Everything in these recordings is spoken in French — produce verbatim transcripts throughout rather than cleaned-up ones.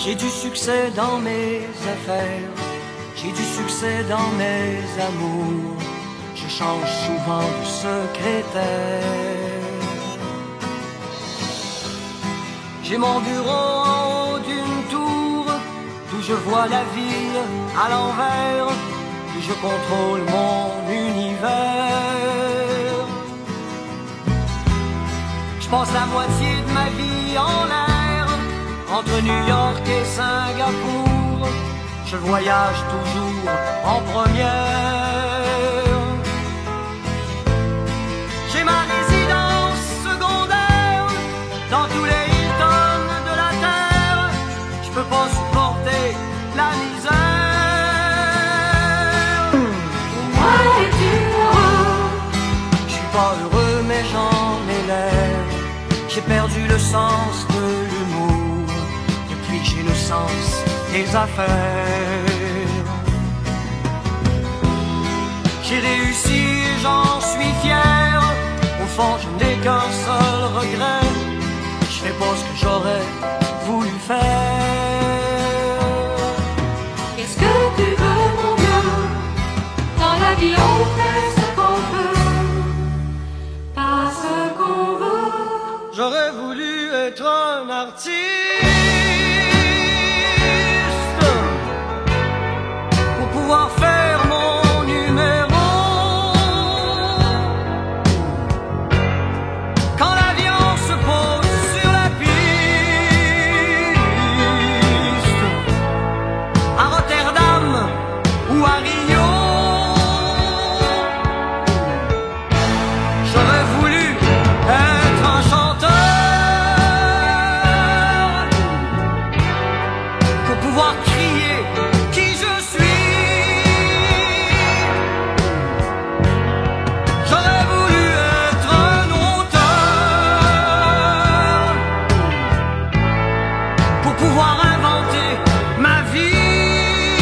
J'ai du succès dans mes affaires, j'ai du succès dans mes amours. Je change souvent de secrétaire. J'ai mon bureau en haut d'une tour, d'où je vois la ville à l'envers, où je contrôle mon univers. Je passe la moitié de ma vie en l'air, entre New York et Singapour. Je voyage toujours en première. J'ai ma résidence secondaire dans tous les Hilton de la terre. Je peux pas supporter la misère. Moi es-tu heureux? Je suis pas heureux mais j'en ai l'air. J'ai perdu le sens de l'humour depuis que j'ai le sens des affaires. J'ai réussi et j'en suis fier. Au fond je n'ai qu'un seul regret, je fais pas ce que j'aurais voulu faire. Qu'est-ce que tu veux, mon bien? Dans la vie on fait ce qu'on peut, pas ce qu'on veut. J'aurais voulu être un artiste pour pouvoir faire mon numéro. Quand l'avion se pose sur la piste, à Rotterdam ou à Rio, j'aurais voulu être un chanteur pour pouvoir crier qui je suis. J'aurais voulu être un auteur pour pouvoir inventer ma vie,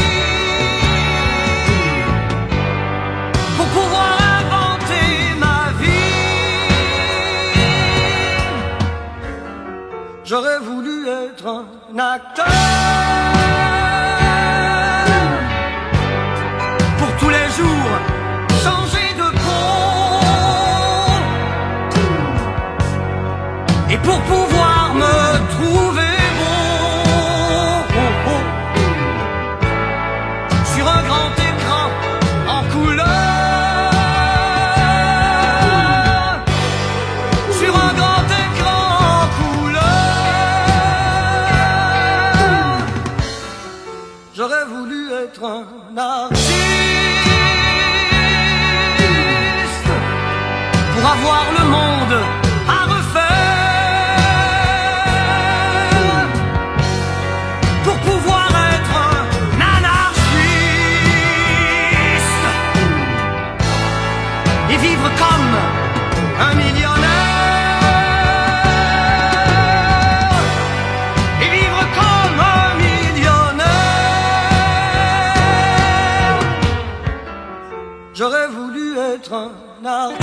pour pouvoir inventer ma vie. J'aurais voulu être un acteur pour tous les jours changer de peau et pour pouvoir me trouver beau sur un grand écran en couleur, sur un grand écran en couleur. J'aurais voulu être un artiste pour avoir le monde à refaire, pour pouvoir être un anarchiste et vivre comme un millionnaire, et vivre comme un millionnaire. J'aurais voulu être un artiste.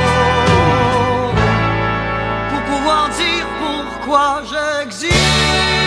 Pour pouvoir dire pourquoi j'existe.